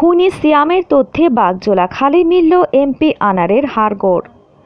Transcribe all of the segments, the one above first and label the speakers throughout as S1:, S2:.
S1: খুনি সিয়ামের তথ্যে বাগজোলা খালে মিলল এমপি আনারের হাড়গোড়।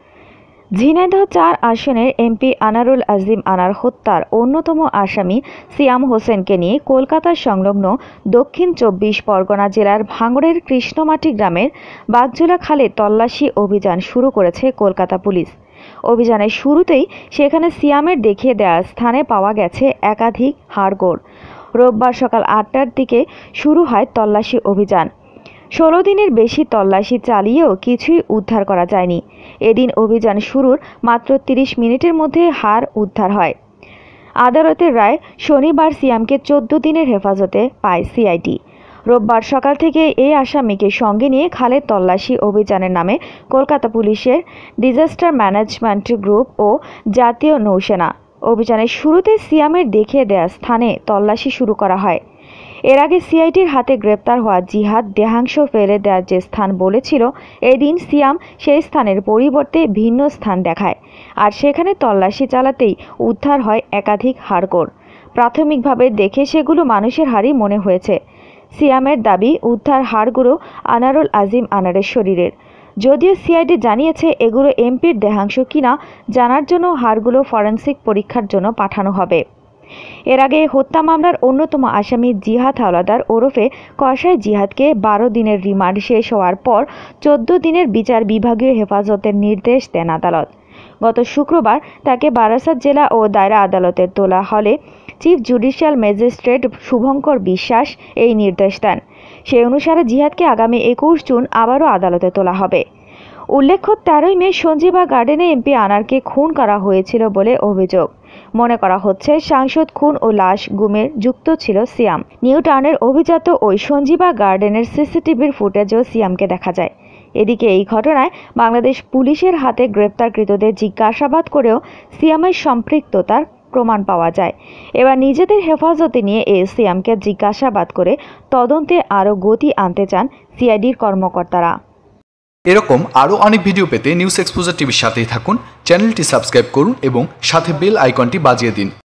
S1: ঝিনাইদহ ৪ আসনের এমপি আনারুল আজিম আনার হত্যার অন্যতম আসামি সিয়াম হোসেনকে নিয়ে কলকাতা সংলগ্ন দক্ষিণ ২৪ পরগনা জেলার ভাঙড়ের কৃষ্ণমাটি গ্রামের বাগজোলা খালে তল্লাশি অভিযান শুরু করেছে কলকাতা পুলিশ। অভিযানের শুরুতেই সেখানে সিয়ামের দেখিয়ে দেওয়া স্থানে পাওয়া গেছে একাধিক হাড়গোড়। রোববার সকাল ৮টার দিকে শুরু হয় তল্লাশি অভিযান। ১৬ দিনের বেশি তল্লাশি চালিয়েও কিছুই উদ্ধার করা যায়নি। এদিন অভিযান শুরুর মাত্র ৩০ মিনিটের মধ্যে হাড় উদ্ধার হয়। আদালতের রায় শনিবার সিয়ামকে ১৪ দিনের হেফাজতে পায় সিআইডি। রোববার সকাল থেকে এই আসামিকে সঙ্গে নিয়ে খালে তল্লাশি অভিযানের নামে কলকাতা পুলিশের ডিজাস্টার ম্যানেজমেন্ট গ্রুপ ও জাতীয় নৌসেনা। অভিযানের শুরুতে সিয়ামের দেখিয়ে দেয়া স্থানে তল্লাশি শুরু করা হয়। এর আগে সিআইডির হাতে গ্রেপ্তার হওয়া জিহাদ দেহাংশ ফেলে দেওয়ার যে স্থান বলেছিল, এদিন সিয়াম সেই স্থানের পরিবর্তে ভিন্ন স্থান দেখায়। আর সেখানে তল্লাশি চালাতেই উদ্ধার হয় একাধিক হাড়গোড়। প্রাথমিকভাবে দেখে সেগুলো মানুষের হাড়ই মনে হয়েছে। সিয়ামের দাবি, উদ্ধার হাড়গুলো আনারুল আজিম আনারের শরীরের। যদিও সিআইডি জানিয়েছে এগুলো এমপির দেহাংশ কিনা জানার জন্য হাড়গুলো ফরেনসিক পরীক্ষার জন্য পাঠানো হবে। এর আগে হত্যা মামলার অন্যতম আসামি জিহাদ হাওলাদার ওরফে কসাই জিহাদকে ১২ দিনের রিমান্ড শেষ হওয়ার পর ১৪ দিনের বিচার বিভাগীয় হেফাজতের নির্দেশ দেন আদালত। গত শুক্রবার তাকে বারাসাত জেলা ও দায়রা আদালতে তোলা হলে চিফ জুডিশিয়াল ম্যাজিস্ট্রেট শুভঙ্কর বিশ্বাস এই নির্দেশ দেন। সেই অনুসারে জিহাদকে আগামী ২১ জুন আবারও আদালতে তোলা হবে। উল্লেখ্য, ১৩ই মে সঞ্জীবা গার্ডেনে এমপি আনারকে খুন করা হয়েছিল বলে অভিযোগ। মনে করা হচ্ছে সাংসদ খুন ও লাশ গুমের যুক্ত ছিল সিয়াম। নিউ টাউনের অভিজাত ওই সঞ্জীবা গার্ডেনের সিসিটিভির ফুটেজেও সিয়ামকে দেখা যায়। এদিকে এই ঘটনায় বাংলাদেশ পুলিশের হাতে গ্রেপ্তারকৃতদের জিজ্ঞাসাবাদ করেও সিয়ামের সম্পৃক্ততার প্রমাণ পাওয়া যায়। এবার নিজেদের হেফাজতে নিয়ে এই সিয়ামকে জিজ্ঞাসাবাদ করে তদন্তে আরও গতি আনতে চান সিআইডির কর্মকর্তারা।
S2: এরকম আরও অনেক ভিডিও পেতে নিউজ এক্সপোজার টিভির সাথেই থাকুন। চ্যানেলটি সাবস্ক্রাইব করুন এবং সাথে বেল আইকনটি বাজিয়ে দিন।